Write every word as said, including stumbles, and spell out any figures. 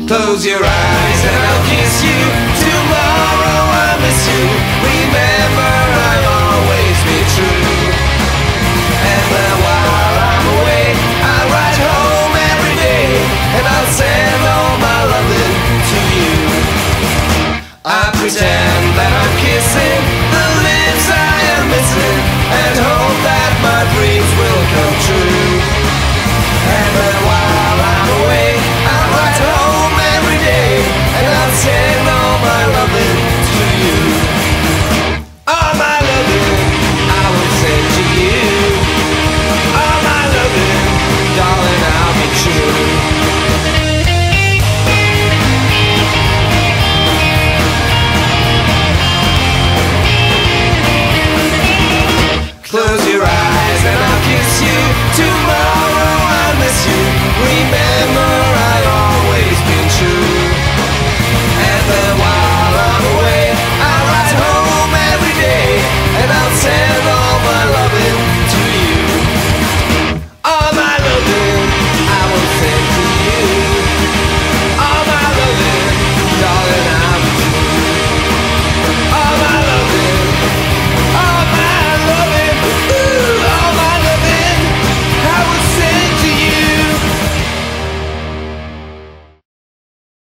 Close your eyes and I'll kiss you. Tomorrow I'll miss you. Remember, I'll always be true. And then while I'm away, I'll ride home every day, and I'll send all my loving to you. I pretend